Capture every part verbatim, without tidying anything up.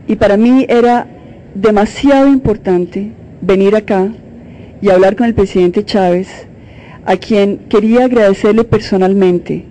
Y para mí era demasiado importante venir acá y hablar con el presidente Chávez, a quien quería agradecerle personalmente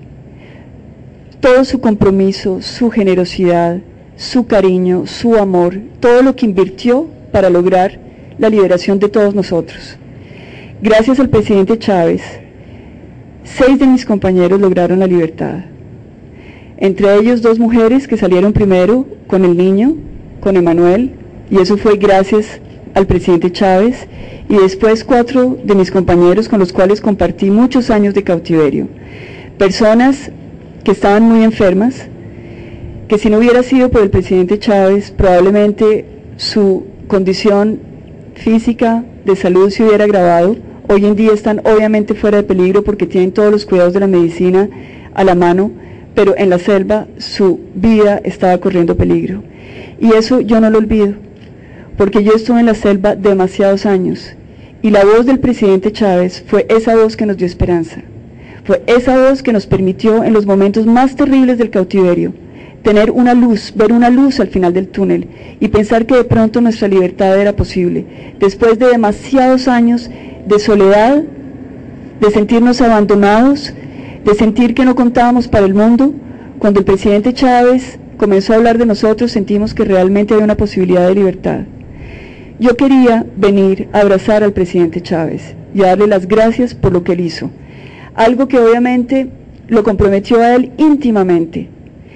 todo su compromiso, su generosidad, su cariño, su amor, todo lo que invirtió para lograr la liberación de todos nosotros. Gracias al presidente Chávez, seis de mis compañeros lograron la libertad. Entre ellos dos mujeres que salieron primero con el niño, con Emanuel, y eso fue gracias al presidente Chávez, y después cuatro de mis compañeros con los cuales compartí muchos años de cautiverio. Personas que estaban muy enfermas, que si no hubiera sido por el presidente Chávez, probablemente su condición física de salud se hubiera agravado. Hoy en día están obviamente fuera de peligro porque tienen todos los cuidados de la medicina a la mano, pero en la selva su vida estaba corriendo peligro. Y eso yo no lo olvido, porque yo estuve en la selva demasiados años, y la voz del presidente Chávez fue esa voz que nos dio esperanza, fue esa voz que nos permitió en los momentos más terribles del cautiverio, tener una luz, ver una luz al final del túnel, y pensar que de pronto nuestra libertad era posible, después de demasiados años de soledad, de sentirnos abandonados, de sentir que no contábamos para el mundo. Cuando el presidente Chávez comenzó a hablar de nosotros, sentimos que realmente había una posibilidad de libertad. Yo quería venir a abrazar al presidente Chávez y a darle las gracias por lo que él hizo, algo que obviamente lo comprometió a él íntimamente.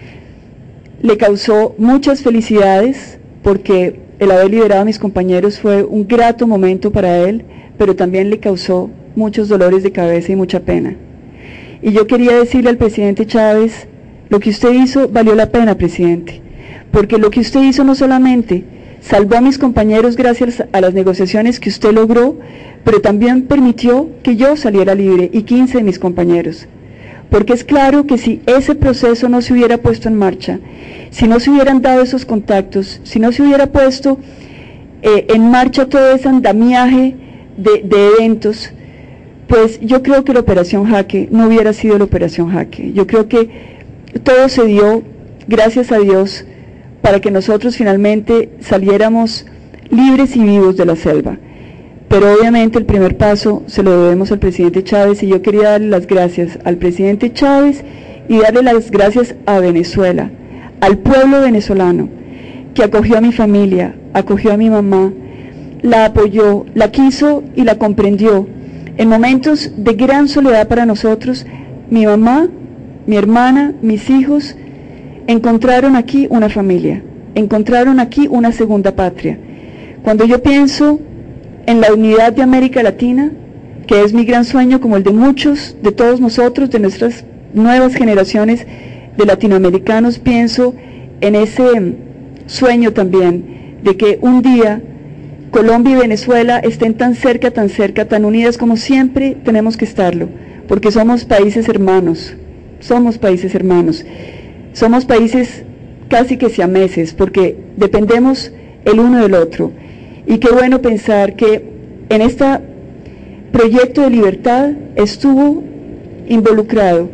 Le causó muchas felicidades porque el haber liberado a mis compañeros fue un grato momento para él, pero también le causó muchos dolores de cabeza y mucha pena. Y yo quería decirle al presidente Chávez, lo que usted hizo valió la pena, presidente, porque lo que usted hizo no solamente salvó a mis compañeros gracias a las negociaciones que usted logró, pero también permitió que yo saliera libre y quince de mis compañeros. Porque es claro que si ese proceso no se hubiera puesto en marcha, si no se hubieran dado esos contactos, si no se hubiera puesto eh, en marcha todo ese andamiaje de, de eventos, pues yo creo que la Operación Jaque no hubiera sido la Operación Jaque. Yo creo que todo se dio, gracias a Dios, para que nosotros finalmente saliéramos libres y vivos de la selva. Pero obviamente el primer paso se lo debemos al presidente Chávez, y yo quería darle las gracias al presidente Chávez y darle las gracias a Venezuela, al pueblo venezolano, que acogió a mi familia, acogió a mi mamá, la apoyó, la quiso y la comprendió. En momentos de gran soledad para nosotros, mi mamá, mi hermana, mis hijos, encontraron aquí una familia, encontraron aquí una segunda patria. Cuando yo pienso en la unidad de América Latina, que es mi gran sueño, como el de muchos, de todos nosotros, de nuestras nuevas generaciones de latinoamericanos, pienso en ese sueño también, de que un día Colombia y Venezuela estén tan cerca, tan cerca, tan unidas como siempre tenemos que estarlo, porque somos países hermanos, somos países hermanos, somos países casi que siameses, porque dependemos el uno del otro. Y qué bueno pensar que en este proyecto de libertad estuvo involucrado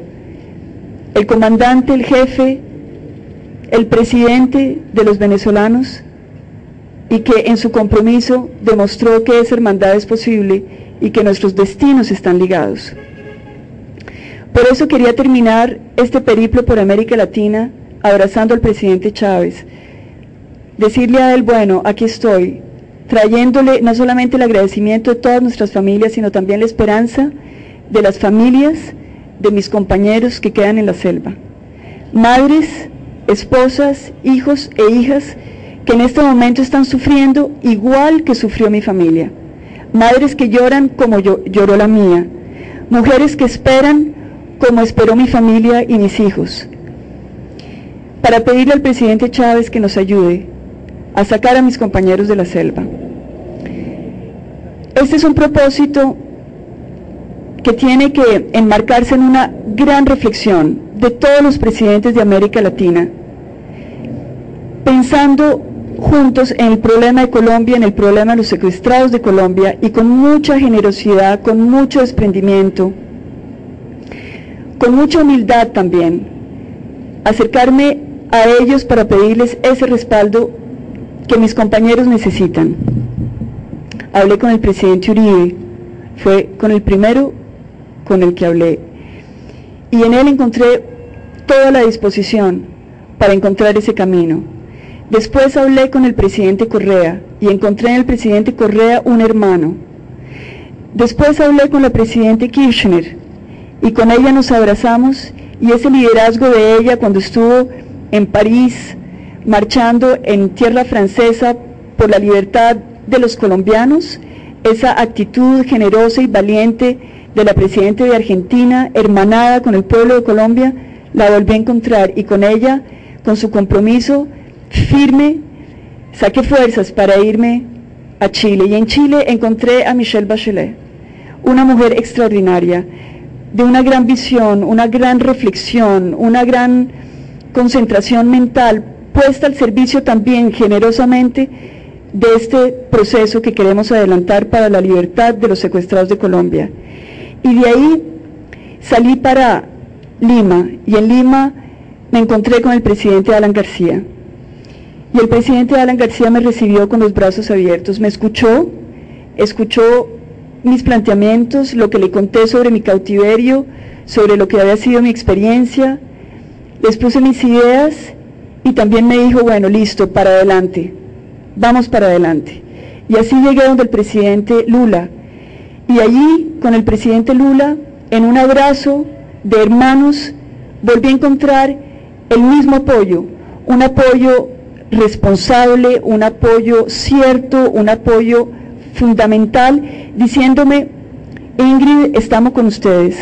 el comandante, el jefe, el presidente de los venezolanos, y que en su compromiso demostró que esa hermandad es posible y que nuestros destinos están ligados. Por eso quería terminar este periplo por América Latina abrazando al presidente Chávez, decirle a él, bueno, aquí estoy, trayéndole no solamente el agradecimiento de todas nuestras familias, sino también la esperanza de las familias de mis compañeros que quedan en la selva. Madres, esposas, hijos e hijas que en este momento están sufriendo igual que sufrió mi familia. Madres que lloran como yo, lloró la mía. Mujeres que esperan como esperó mi familia y mis hijos. Para pedirle al presidente Chávez que nos ayude a sacar a mis compañeros de la selva. Este es un propósito que tiene que enmarcarse en una gran reflexión de todos los presidentes de América Latina, pensando juntos en el problema de Colombia, en el problema de los secuestrados de Colombia, y con mucha generosidad, con mucho desprendimiento, con mucha humildad también, acercarme a ellos para pedirles ese respaldo que mis compañeros necesitan. Hablé con el presidente Uribe, fue con el primero con el que hablé, y en él encontré toda la disposición para encontrar ese camino. Después hablé con el presidente Correa, y encontré en el presidente Correa un hermano. Después hablé con la presidenta Kirchner, y con ella nos abrazamos, y ese liderazgo de ella cuando estuvo en París, marchando en tierra francesa por la libertad de los colombianos, esa actitud generosa y valiente de la presidenta de Argentina, hermanada con el pueblo de Colombia, la volví a encontrar, y con ella, con su compromiso firme, saqué fuerzas para irme a Chile, y en Chile encontré a Michelle Bachelet, una mujer extraordinaria, de una gran visión, una gran reflexión, una gran concentración mental, puesta al servicio también generosamente de este proceso que queremos adelantar para la libertad de los secuestrados de Colombia. Y de ahí salí para Lima, y en Lima me encontré con el presidente Alan García. Y el presidente Alan García me recibió con los brazos abiertos, me escuchó, escuchó mis planteamientos, lo que le conté sobre mi cautiverio, sobre lo que había sido mi experiencia, les puse mis ideas, y también me dijo, bueno, listo, para adelante, vamos para adelante. Y así llegué donde el presidente Lula, y allí, con el presidente Lula, en un abrazo de hermanos, volví a encontrar el mismo apoyo, un apoyo responsable, un apoyo cierto, un apoyo fundamental, diciéndome, Ingrid, estamos con ustedes,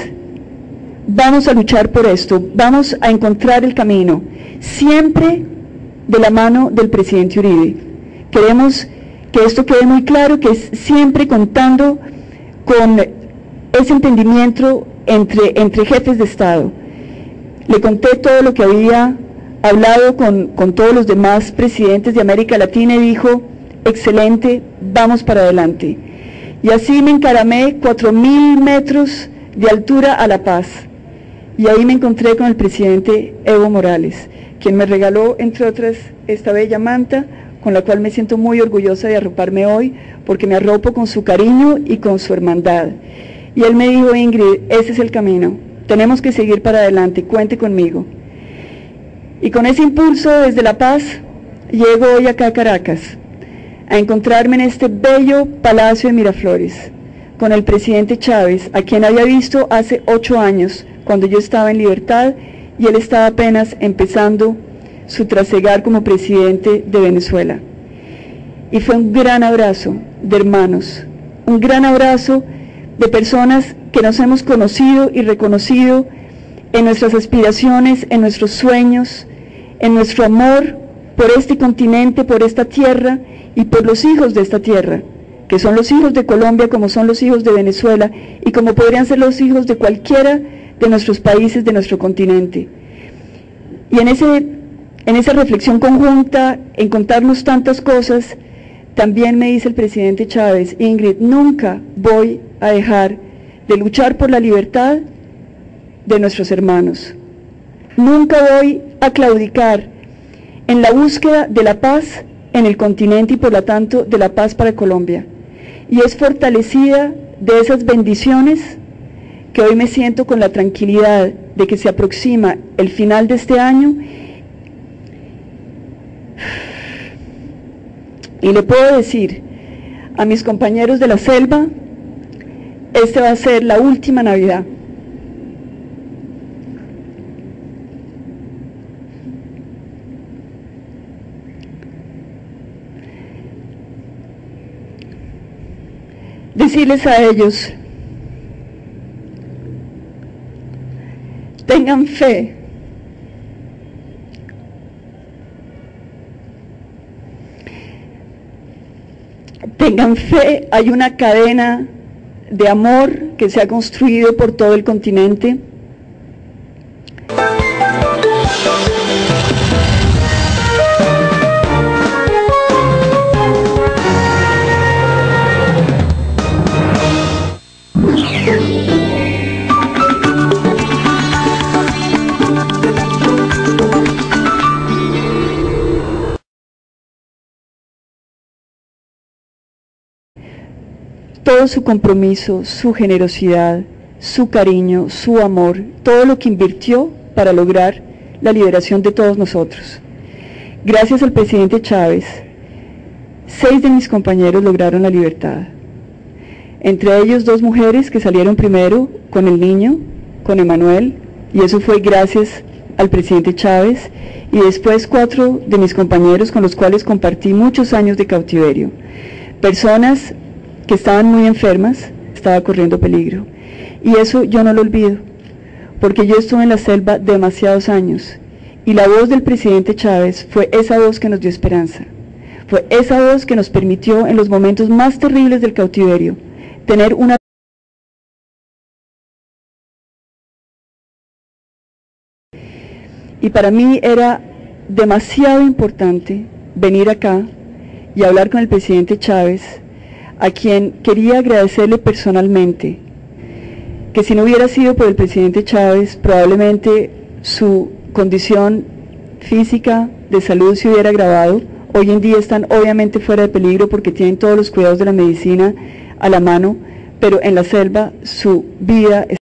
vamos a luchar por esto, vamos a encontrar el camino, siempre de la mano del presidente Uribe. Queremos que esto quede muy claro, que es siempre contando con ese entendimiento entre, entre jefes de Estado. Le conté todo lo que había hablado con, con todos los demás presidentes de América Latina, y dijo, excelente, vamos para adelante. Y así me encaramé cuatro mil metros de altura a La Paz, y ahí me encontré con el presidente Evo Morales, quien me regaló, entre otras, esta bella manta, con la cual me siento muy orgullosa de arroparme hoy, porque me arropo con su cariño y con su hermandad. Y él me dijo, Ingrid, ese es el camino, tenemos que seguir para adelante, cuente conmigo. Y con ese impulso desde La Paz, llego hoy acá a Caracas, a encontrarme en este bello Palacio de Miraflores, con el presidente Chávez, a quien había visto hace ocho años, cuando yo estaba en libertad, y él estaba apenas empezando su trasegar como presidente de Venezuela. Y fue un gran abrazo de hermanos, un gran abrazo de personas que nos hemos conocido y reconocido en nuestras aspiraciones, en nuestros sueños, en nuestro amor por este continente, por esta tierra y por los hijos de esta tierra, que son los hijos de Colombia, como son los hijos de Venezuela y como podrían ser los hijos de cualquiera de nuestros países de nuestro continente. Y en, ese, en esa reflexión conjunta, en contarnos tantas cosas, también me dice el presidente Chávez, Ingrid, nunca voy a dejar de luchar por la libertad de nuestros hermanos. Nunca voy a claudicar en la búsqueda de la paz en el continente y por lo tanto de la paz para Colombia. Y es fortalecida de esas bendiciones que hoy me siento con la tranquilidad de que se aproxima el final de este año, y le puedo decir a mis compañeros de la selva, esta va a ser la última Navidad. Decirles a ellos, tengan fe, tengan fe, hay una cadena de amor que se ha construido por todo el continente, todo su compromiso, su generosidad, su cariño, su amor, todo lo que invirtió para lograr la liberación de todos nosotros. Gracias al presidente Chávez, seis de mis compañeros lograron la libertad. Entre ellos dos mujeres que salieron primero con el niño, con Emanuel, y eso fue gracias al presidente Chávez, y después cuatro de mis compañeros con los cuales compartí muchos años de cautiverio. Personas que estaban muy enfermas, estaba corriendo peligro. Y eso yo no lo olvido, porque yo estuve en la selva demasiados años, y la voz del presidente Chávez fue esa voz que nos dio esperanza. Fue esa voz que nos permitió en los momentos más terribles del cautiverio tener una y para mí era demasiado importante venir acá y hablar con el presidente Chávez, a quien quería agradecerle personalmente, que si no hubiera sido por el presidente Chávez, probablemente su condición física de salud se hubiera agravado. Hoy en día están obviamente fuera de peligro porque tienen todos los cuidados de la medicina a la mano, pero en la selva su vida